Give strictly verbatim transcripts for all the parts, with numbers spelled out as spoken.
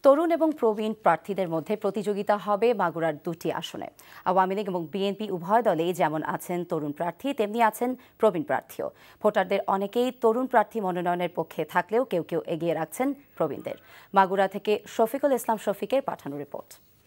তরুণ এবং প্রবীণ প্রার্থীদের মধ্যে প্রতিযোগিতা হবে মাগুরার দুটি আসনে। আওয়ামী লীগ এবং বিএনপি উভয় দলেই যেমন আছেন তরুণ প্রার্থী, তেমনি আছেন প্রবীণ প্রার্থীও। ভোটারদের অনেকেই তরুণ প্রার্থী মনোনয়নের পক্ষে থাকলেও কেউ কেউ এগিয়ে রাখছেন প্রবীণদের। মাগুরা থেকে শফিকুল ইসলাম শফিকের পাঠানো রিপোর্ট।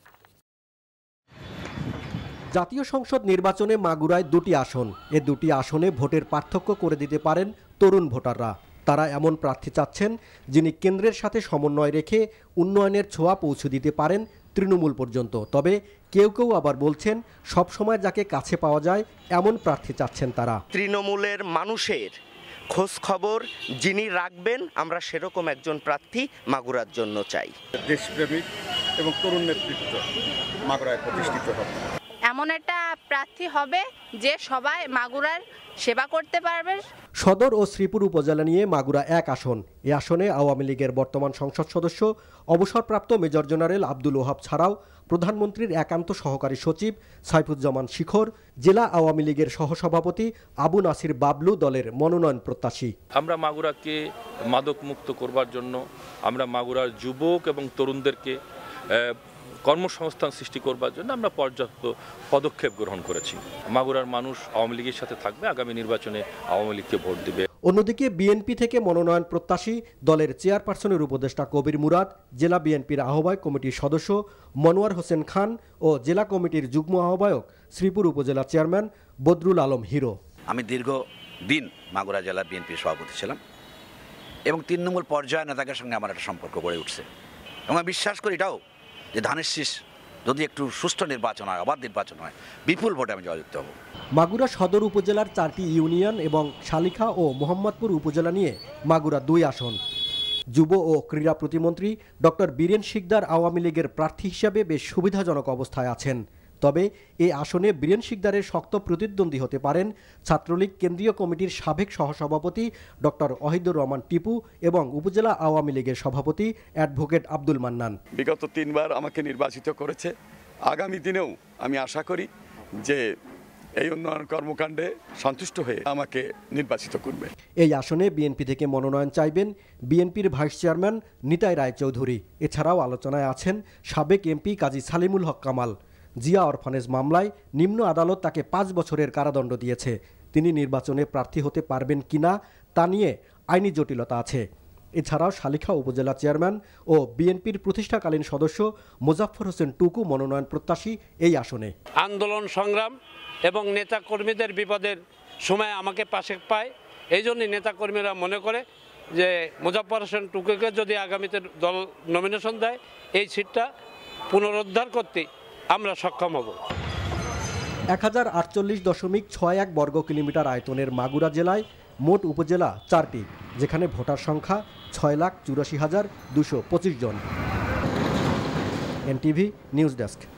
জাতীয় সংসদ নির্বাচনে মাগুরায় দুটি আসন। এ দুটি আসনে ভোটের পার্থক্য করে দিতে পারেন তরুণ ভোটাররা। তারা এমন প্রার্থী চাচ্ছেন যিনি কেন্দ্রের সাথে সমন্বয় রেখে উন্নয়নের ছোঁয়া পৌঁছে দিতে পারেন তৃণমূল পর্যন্ত। তবে কেউ কেউ আবার বলছেন সবসময় যাকে কাছে পাওয়া যায় এমন প্রার্থী চাচ্ছেন তারা। তৃণমূলের মানুষের খোঁজ খবর যিনি রাখবেন, আমরা সেরকম একজন প্রার্থী মাগুরার জন্য চাই। দেশপ্রেমিক এবং তরুণ নেতৃত্ব মাগুরায় প্রতিষ্ঠিত হবে। এমন একটা প্রার্থী হবে যে সবাই মাগুরার সেবা করতে পারবে। সদর ও শ্রীপুর উপজেলা নিয়ে মাগুরা এক আসন। এ আসনে আওয়ামী লীগের বর্তমান সংসদ সদস্য অবসরপ্রাপ্ত মেজর জেনারেল আব্দুল ওহাব ছাড়াও প্রধানমন্ত্রীর একান্ত সহকারী সচিব সাইফুজ্জামান শিখর, জেলা আওয়ামী লীগের সহসভাপতি আবু নাসির বাবলু দলের মনোনয়ন প্রত্যাশী। আমরা মাগুরাকে মাদক মুক্ত করবার জন্য আমরা মাগুরার যুবক এবং তরুণদেরকে কর্মসংস্থান সৃষ্টি করবার জন্য আমরা পর্যাপ্ত পদক্ষেপ গ্রহণ করেছি। মাগুরার মানুষ আওয়ামী লীগের সাথে থাকবে, আগামী নির্বাচনে আওয়ামী লীগকে ভোট দিবে। অন্যদিকে বিএনপি থেকে মনোনয়ন প্রত্যাশী দলের চেয়ারপারসনের উপদেষ্টা কবির মুরাদ, জেলা বিএনপির আহ্বায়ক কমিটির সদস্য মনোয়ার হোসেন খান ও জেলা কমিটির যুগ্ম আহ্বায়ক শ্রীপুর উপজেলা চেয়ারম্যান বদরুল আলম হিরো। আমি দীর্ঘ দিন মাগুরা জেলা বিএনপির সভাপতি ছিলাম এবং তৃণমূল পর্যায়ের নেতাদের সঙ্গে আমার একটা সম্পর্ক গড়ে উঠছে এবং আমি বিশ্বাস করি এটাও যে ধানের শীষ যদি একটু সুষ্ঠু নির্বাচন হয়, আবার নির্বাচন হয়, বিপুল ভোটে আমি জয়যুক্ত হব। মাগুরা সদর উপজেলার চারটি ইউনিয়ন এবং শালিখা ও মোহাম্মদপুর উপজেলা নিয়ে মাগুরা দুই আসন। যুব ও ক্রীড়া প্রতিমন্ত্রী ডক্টর বীরেন শিকদার আওয়ামী লীগের প্রার্থী হিসাবে বেশ সুবিধাজনক অবস্থায় আছেন। তবে এই আসনে বীরেন শিকদারের শক্ত প্রতিদ্বন্দ্বী হতে পারেন ছাত্রলীগ কেন্দ্রীয় কমিটির সাবেক সহসভাপতি ডক্টর ওহিদুর রহমান টিপু এবং উপজেলা আওয়ামী লীগের সভাপতি অ্যাডভোকেট আব্দুল মান্নান। বিগত তিনবার আমাকে নির্বাচিত করেছে। আগামী দিনেও আমি আশা করি যে এই উন্নয়ন কর্মকাণ্ডে সন্তুষ্ট হয়ে আমাকে নির্বাচিত করবে। এই আসনে বিএনপি থেকে মনোনয়ন চাইবেন বিএনপির ভাইস চেয়ারম্যান নিতাই রায়চৌধুরী। এছাড়াও আলোচনায় আছেন সাবেক এমপি কাজী সালিমুল হক কামাল। জিয়া অরফানেজ মামলায় নিম্ন আদালত তাকে পাঁচ বছরের কারাদণ্ড দিয়েছে। তিনি নির্বাচনে প্রার্থী হতে পারবেন কিনা তা নিয়ে আইনি জটিলতা আছে। এছাড়াও শালিখা উপজেলা চেয়ারম্যান ও বিএনপির প্রতিষ্ঠাকালীন সদস্য মোজাফফর হোসেন টুকু মনোনয়ন প্রত্যাশী এই আসনে। আন্দোলন সংগ্রাম এবং নেতাকর্মীদের বিপদের সময় আমাকে পাশে পায়, এই জন্যই নেতাকর্মীরা মনে করে যে মোজাফফর হোসেন টুকুকে যদি আগামীতে দল নমিনেশন দেয় এই সিটটা পুনরুদ্ধার করতে আমরা সক্ষম হব। এক হাজার আটচল্লিশ দশমিক ছয় এক বর্গ কিলোমিটার আয়তনের মাগুরা জেলায় মোট উপজেলা চারটি, যেখানে ভোটার সংখ্যা ছয় লাখ চুরাশি হাজার দুশো পঁচিশ জন। NTV news desk.